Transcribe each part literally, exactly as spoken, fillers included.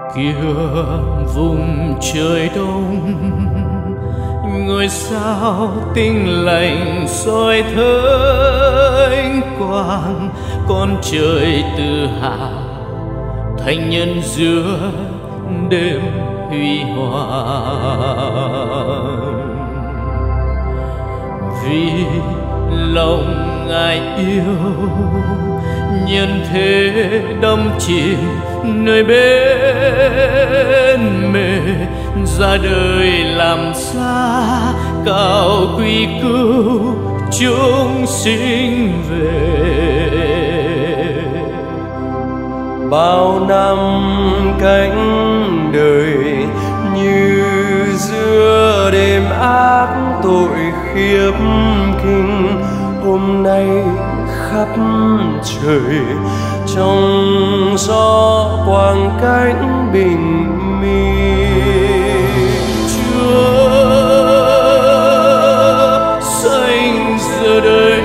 kia vùng trời đông, ngôi sao tinh lành soi thênh quang, con trời tự hào thành nhân giữa đêm huy hoàng. Vì lòng ai yêu nhân thế đắm chìm nơi bên mê, ra đời làm xa cao quý cứu chúng sinh về. Bao năm cánh đời như giữa đêm ác tội khiếp kinh, hôm nay khắp trời trong gió quang cánh bình minh. Chúa xanh giờ đây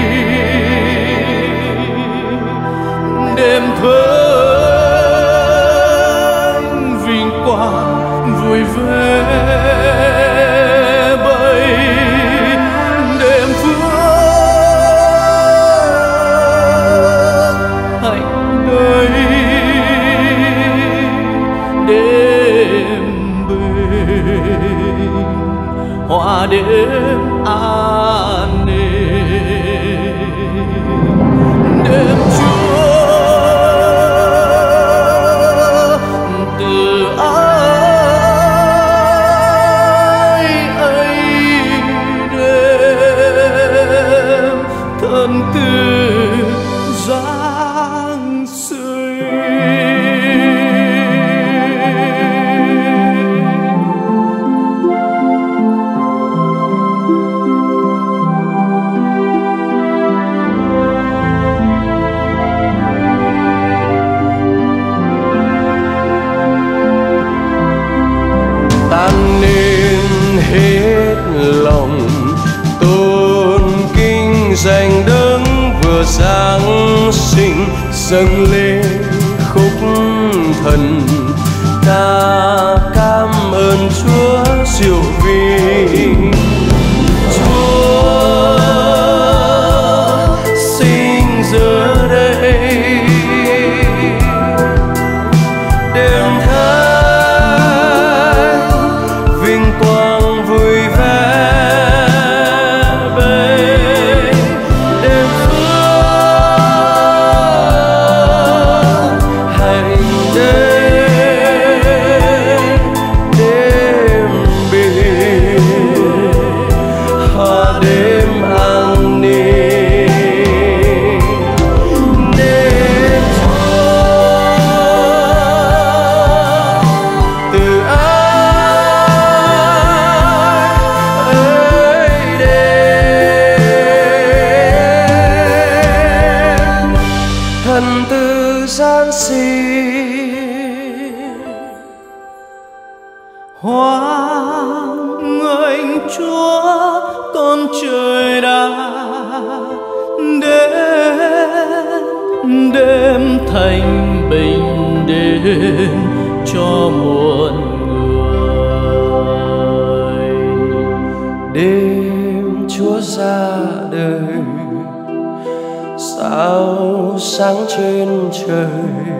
đêm thênh vinh quang vui vẻ bay, đêm phước hạnh đây đêm bình hoa đêm an ninh. Đêm Chúa từ ai ấy đêm thân từ giáng sinh. Tan nên hết lòng tôn kính danh đấng vừa giáng sinh, dâng lên khúc thần ta cảm ơn Chúa diệu vinh. Chúa sinh giờ đây đêm thánh vinh quang vui vẻ bay, đêm phước hạnh đây đêm bình hoa đêm an ninh. Đêm Chúa từ ai ấy đến, thần từ giáng sinh. Hoan nghênh Chúa con trời đã đến, đêm thanh bình đến cho muôn người. Đêm Chúa ra đời sao sáng trên trời,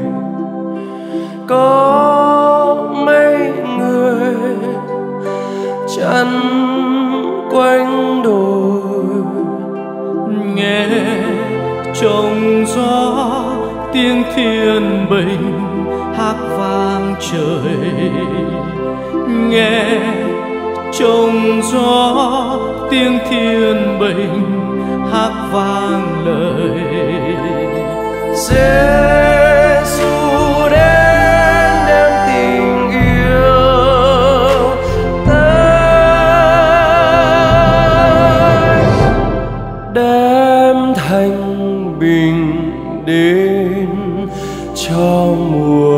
có mấy người chăn quanh đồi, nghe trong gió tiếng thiên bình hát vang trời, nghe trong gió tiếng thiên bình hát vang lời. Giê-xu đến đem tình yêu tới, đem thanh bình đến cho mùa